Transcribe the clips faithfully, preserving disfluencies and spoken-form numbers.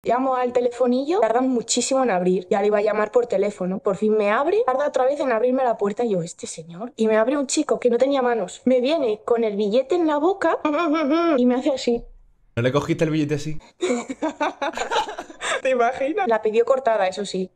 Llamo al telefonillo, tardan muchísimo en abrir. Ya le iba a llamar por teléfono. Por fin me abre, tarda otra vez en abrirme la puerta y yo, este señor. Y me abre un chico que no tenía manos. Me viene con el billete en la boca y me hace así. ¿No le cogiste el billete así? ¿Te imaginas? La pidió cortada, eso sí.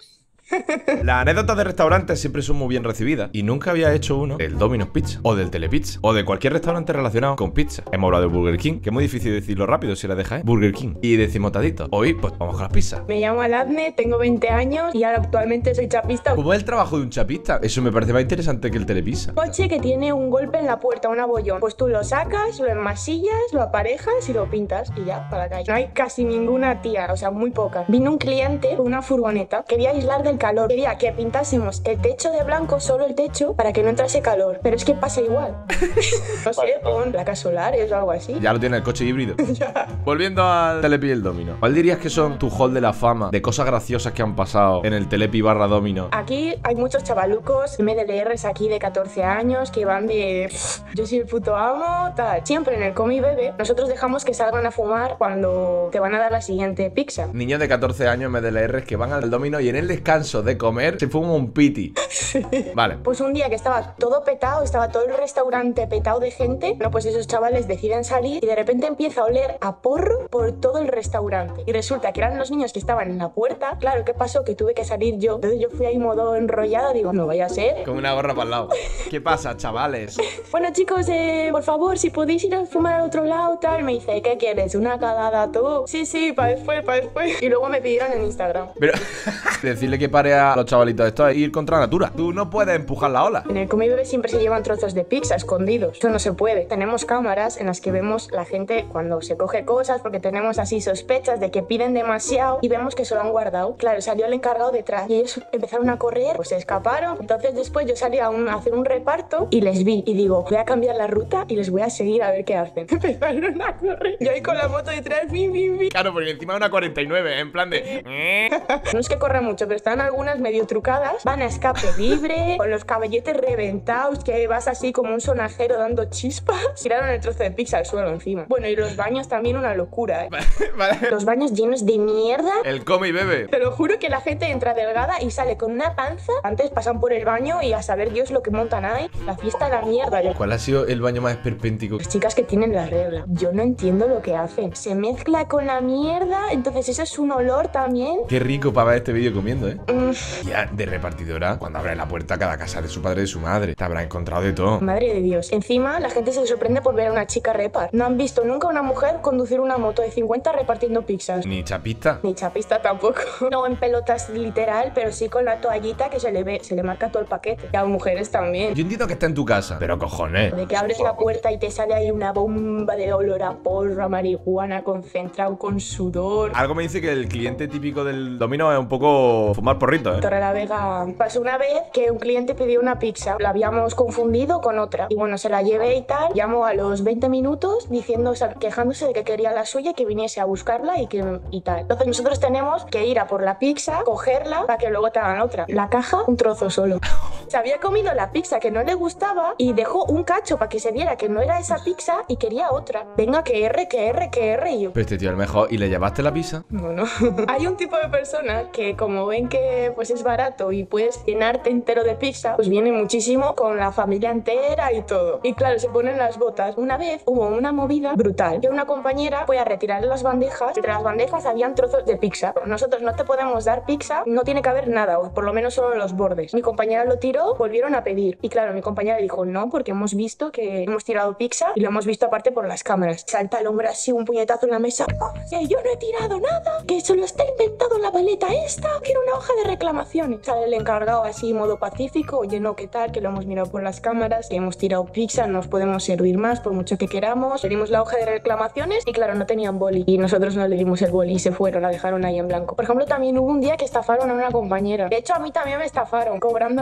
Las anécdotas de restaurantes siempre son muy bien recibidas y nunca había hecho uno del Domino's Pizza o del Telepizza o de cualquier restaurante relacionado con pizza. Hemos hablado de Burger King, que es muy difícil decirlo rápido si la dejas, ¿eh? Burger King. Y decimos tadito. Hoy, pues vamos con las pizzas. Me llamo Aladne, tengo veinte años y ahora actualmente soy chapista. ¿Cómo es el trabajo de un chapista? Eso me parece más interesante que el Telepizza. Coche que tiene un golpe en la puerta, un abollón. Pues tú lo sacas, lo enmasillas, lo aparejas y lo pintas y ya, para la calle. No hay casi ninguna tía, o sea, muy pocas. Vino un cliente con una furgoneta, quería aislar del calor, quería que pintásemos el techo de blanco, solo el techo, para que no entrase calor. Pero es que pasa igual. No sé, pon placas solares o algo así. Ya lo tiene el coche híbrido. Volviendo al Telepi y el Domino. ¿Cuál dirías que son tu hall de la fama de cosas graciosas que han pasado en el Telepi barra Domino? Aquí hay muchos chavalucos, M D L Rs aquí de catorce años, que van de pff, yo soy el puto amo, tal. Siempre en el Comi Bebe, nosotros dejamos que salgan a fumar cuando te van a dar la siguiente pizza. Niños de catorce años M D L Rs que van al Domino y en el descanso de comer se fuma un piti. Sí. Vale. Pues un día que estaba todo petado, estaba todo el restaurante petado de gente, no, pues esos chavales deciden salir y de repente empieza a oler a porro por todo el restaurante. Y resulta que eran los niños que estaban en la puerta. Claro, ¿qué pasó? Que tuve que salir yo. Entonces yo fui ahí modo enrollada, digo, no vaya a ser. Con una gorra para el lado. ¿Qué pasa, chavales? Bueno, chicos, eh, por favor, si podéis ir a fumar al otro lado, tal. Me dice, ¿qué quieres? ¿Una calada tú? Sí, sí, para después, para después. Y luego me pidieron en Instagram. Pero decirle que pare a los chavalitos esto es ir contra la natura. Tú no puedes empujar la ola. En el Comi Bebe siempre se llevan trozos de pizza escondidos. Eso no se puede. Tenemos cámaras en las que vemos la gente cuando se coge cosas, porque tenemos así sospechas de que piden demasiado y vemos que se lo han guardado. Claro, salió el encargado detrás y ellos empezaron a correr, pues se escaparon. Entonces después yo salí a, un, a hacer un reparto y les vi y digo, voy a cambiar la ruta y les voy a seguir a ver qué hacen. Empezaron a correr. Yo ahí con la moto detrás, bim, bim, bim. Claro, porque encima de una cuarenta y nueve, en plan de... No es que corra mucho, pero están algunas medio trucadas. Van a escape libre, con los caballetes reventados, que vas así como un sonajero dando chispas. Tiraron el trozo de pizza al suelo encima. Bueno, y los baños también una locura, ¿eh? Vale. Los baños llenos de mierda. El Comi Bebe. Te lo juro que la gente entra delgada y sale con una panza. Antes pasan por el baño y a saber Dios lo que montan ahí. La fiesta de la mierda. ¿Cuál ha sido el baño más esperpéntico? Las chicas que tienen la regla. Yo no entiendo lo que hacen. Se mezcla con la mierda, entonces eso es un olor también. Qué rico para ver este vídeo comiendo, ¿eh? Mm. Ya, de repartidora, cuando abre la puerta a cada casa de su padre y de su madre, te habrá encontrado de todo. Madre de Dios. Encima, la gente se sorprende por ver a una chica repar. No han visto nunca a una mujer conducir una moto de cincuenta repartiendo pizzas. Ni chapista. Ni chapista tampoco. No en pelotas literal, pero sí con la toallita que se le ve, se le marca todo el paquete. Y a mujeres también. Yo entiendo que está en tu casa, pero cojones. De que abres la puerta y te sale ahí una bomba de olor a porro, a marihuana, concentrado con sudor. Algo me dice que el cliente típico del Domino es un poco fumar porrito, ¿eh? Torre la Vega. Pasó una vez que un cliente pidió una pizza. La habíamos confundido con otra. Y bueno, se la llevé y tal. Llamó a los veinte minutos diciendo, o sea, quejándose de que quería la suya, que viniese a buscarla y que y tal. Entonces nosotros tenemos que ir a por la pizza, cogerla para que luego te hagan otra. La caja, un trozo solo. Se había comido la pizza que no le gustaba y dejó un cacho para que se viera que no era esa pizza y quería otra. Venga, que R, que R, que R. Y yo, pero este tío es el mejor. ¿Y le llevaste la pizza? No, no. Hay un tipo de persona que como ven que pues es barato y puedes llenarte entero de pizza, pues viene muchísimo con la familia entera y todo. Y claro, se ponen las botas. Una vez hubo una movida brutal que una compañera fue a retirar las bandejas. Entre las bandejas habían trozos de pizza. Nosotros no te podemos dar pizza, no tiene que haber nada, o por lo menos solo los bordes. Mi compañera lo tiró, volvieron a pedir. Y claro, mi compañera dijo no, porque hemos visto que hemos tirado pizza y lo hemos visto aparte por las cámaras. Salta el hombre así, un puñetazo en la mesa. ¡Oh, que yo no he tirado nada! ¡Que solo está inventado la paleta esta! ¡Quiero una hoja de reclamaciones! Sale el encargado así, modo pacífico. Oye, no, ¿qué tal? Que lo hemos mirado por las cámaras, que hemos tirado pizza, no os podemos servir más por mucho que queramos. Le dimos la hoja de reclamaciones y claro, no tenían boli. Y nosotros no le dimos el boli y se fueron, la dejaron ahí en blanco. Por ejemplo, también hubo un día que estafaron a una compañera. De hecho, a mí también me estafaron, cobrando en caja.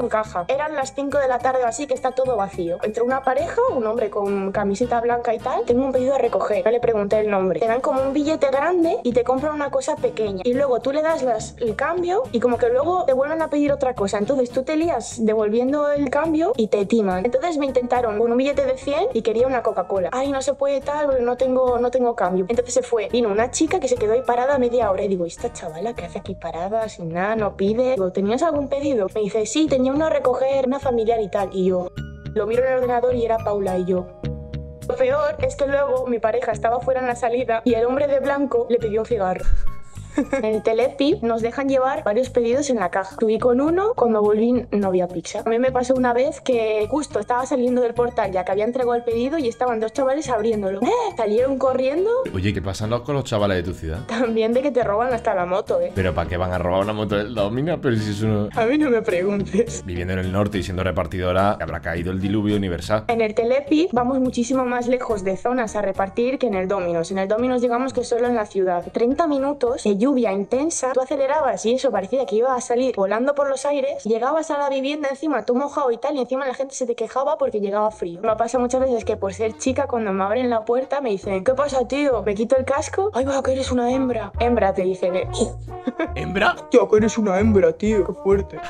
eran las cinco de la tarde o así, que está todo vacío. Entre una pareja, un hombre con camiseta blanca y tal, tengo un pedido a recoger. No le pregunté el nombre. Te dan como un billete grande y te compran una cosa pequeña. Y luego tú le das las, el cambio y como que luego te vuelven a pedir otra cosa. Entonces tú te lías devolviendo el cambio y te timan. Entonces me intentaron con un billete de cien y quería una Coca-Cola. Ay, no se puede tal, porque no tengo, no tengo cambio. Entonces se fue. Vino una chica que se quedó ahí parada media hora y digo, ¿esta chavala qué hace aquí parada sin nada, no pide? Digo, ¿tenías algún pedido? Me dice, sí, tenía uno a recoger, una familiar y tal. Y yo lo miro en el ordenador y era Paula y yo. Lo peor es que luego mi pareja estaba fuera en la salida y el hombre de blanco le pidió un cigarro. En el Telepizza nos dejan llevar varios pedidos en la caja. Subí con uno, cuando volví no había pizza. A mí me pasó una vez que justo estaba saliendo del portal ya que había entregado el pedido y estaban dos chavales abriéndolo. ¡Eh! Salieron corriendo. Oye, ¿qué pasan con los chavales de tu ciudad? También de que te roban hasta la moto, ¿eh? ¿Pero para qué van a robar una moto del Domino's? Pero si es uno... A mí no me preguntes. Viviendo en el norte y siendo repartidora, habrá caído el diluvio universal. En el Telepizza vamos muchísimo más lejos de zonas a repartir que en el Domino's. En el Domino's digamos que solo en la ciudad. treinta minutos de lluvia intensa. Tú acelerabas y eso parecía que iba a salir volando por los aires. Llegabas a la vivienda encima, tú mojado y tal, y encima la gente se te quejaba porque llegaba frío. Me pasa muchas veces que por ser chica, cuando me abren la puerta me dicen, ¿qué pasa, tío? Me quito el casco. Ay, va, que eres una hembra. Hembra, te dicen. ¿Hembra? Tío, que eres una hembra, tío. Qué fuerte.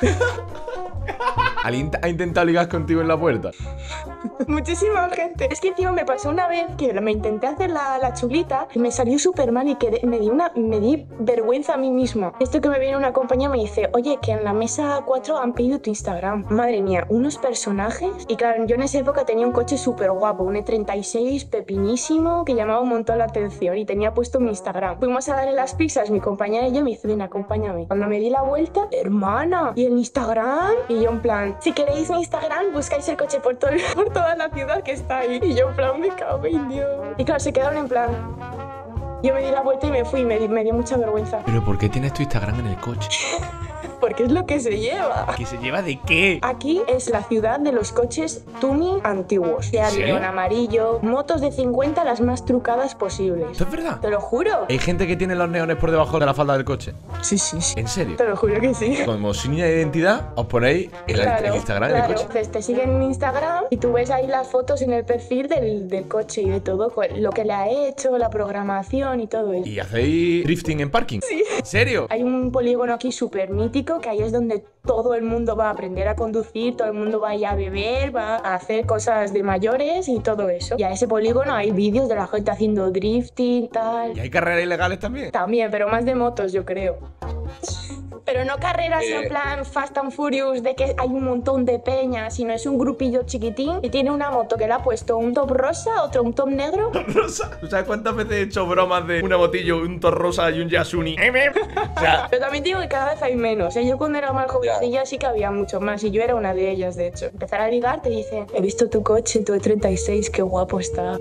¿Alguien ha intentado ligar contigo en la puerta? Muchísima gente. Es que encima me pasó una vez que me intenté hacer la, la chulita y me salió súper mal y quedé, me, di una, me di vergüenza a mí misma. Esto que me viene una compañía me dice, oye, que en la mesa cuatro han pedido tu Instagram. Madre mía, unos personajes. Y claro, yo en esa época tenía un coche súper guapo, un E treinta y seis pepinísimo que llamaba un montón la atención y tenía puesto mi Instagram. Fuimos a darle las pizzas, mi compañera y yo, me dice, ven, acompáñame. Cuando me di la vuelta, hermana, ¿y el Instagram? Y yo en plan, si queréis mi Instagram, buscáis el coche por, todo, por toda la ciudad que está ahí. Y yo en plan, me cago en Dios. Y claro, se quedaron en plan... Yo me di la vuelta y me fui y me, me dio mucha vergüenza. ¿Pero por qué tienes tu Instagram en el coche? Porque es lo que se lleva. ¿Que se lleva de qué? Aquí es la ciudad de los coches tuning antiguos. De león amarillo, motos de cincuenta las más trucadas posibles. ¿Esto es verdad? Te lo juro. ¿Hay gente que tiene los neones por debajo de la falda del coche? Sí, sí, sí. ¿En serio? Te lo juro que sí. Como seña de identidad, os ponéis el, Claro, el Instagram claro. en el coche. Entonces te siguen en Instagram y tú ves ahí las fotos en el perfil del, del coche y de todo, lo que le ha hecho, la programación y todo eso. ¿Y hacéis drifting en parking? Sí. ¿En serio? Hay un polígono aquí súper mítico que ahí es donde todo el mundo va a aprender a conducir, todo el mundo va a ir a beber, va a hacer cosas de mayores y todo eso. Y a ese polígono hay vídeos de la gente haciendo drifting, tal. ¿Y hay carreras ilegales también? También, pero más de motos, yo creo. Pero no carreras Eh. en plan Fast and Furious de que hay un montón de peñas, sino es un grupillo chiquitín y tiene una moto que le ha puesto un top rosa, otro un top negro. Rosa. ¿Sabes cuántas veces he hecho bromas de una motillo, un tor rosa y un Yasuni? O sea, Pero también digo que cada vez hay menos. ¿eh? Yo cuando era más jovencilla sí que había mucho más y yo era una de ellas, de hecho. Empezar a ligar te dicen, he visto tu coche, tu E treinta y seis, qué guapo está.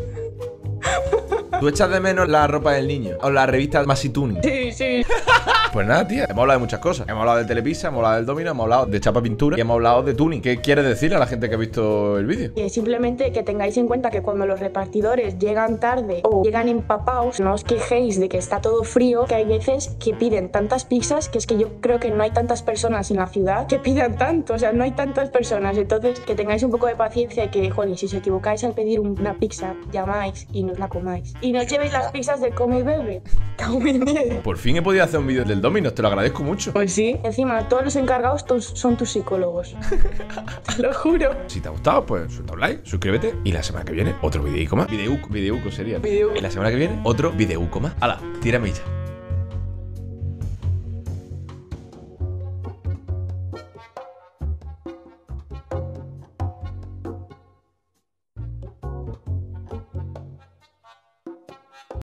¿tú echas de menos la ropa del niño? ¿O la revista Masituni? Sí, sí. Pues nada, tía, hemos hablado de muchas cosas. Hemos hablado del Telepizza, hemos hablado del Domino, hemos hablado de chapa pintura y hemos hablado de tuning. ¿Qué quieres decir a la gente que ha visto el vídeo? Y simplemente que tengáis en cuenta que cuando los repartidores llegan tarde o llegan empapados, no os quejéis de que está todo frío, que hay veces que piden tantas pizzas que es que yo creo que no hay tantas personas en la ciudad que pidan tanto, o sea, no hay tantas personas. Entonces, que tengáis un poco de paciencia y que, joder, si os equivocáis al pedir una pizza, llamáis y no os la comáis. Y no os llevéis las pizzas del come y bebe. Cago en diez. Por fin he podido hacer un vídeo del Domino's, te lo agradezco mucho. Pues sí. Encima, todos los encargados tos- son tus psicólogos. Te lo juro. Si te ha gustado, pues suelta un like, suscríbete y la semana que viene otro videico más. Videuco, videuco sería. Videuco. Y la semana que viene otro videuco más. Hala, tírame ya.